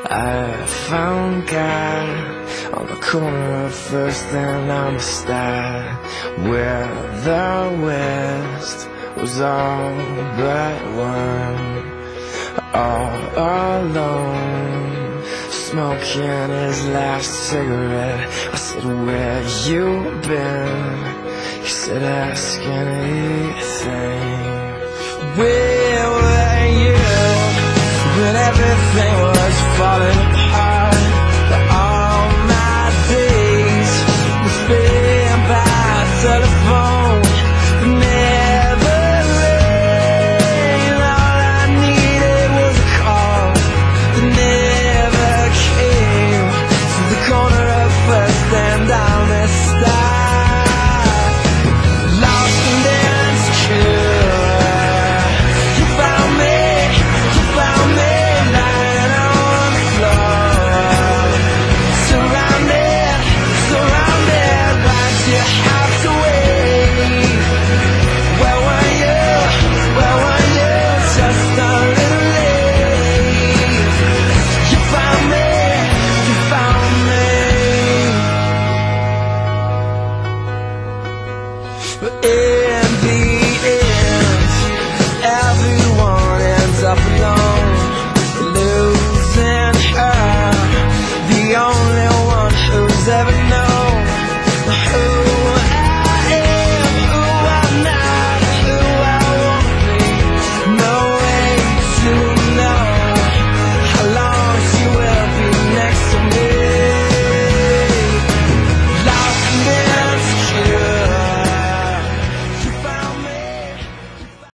I found God on the corner of First and Amistad, where the West was all but one. All alone, smoking his last cigarette. I said, where you been? He said, ask anything. Where were you when everything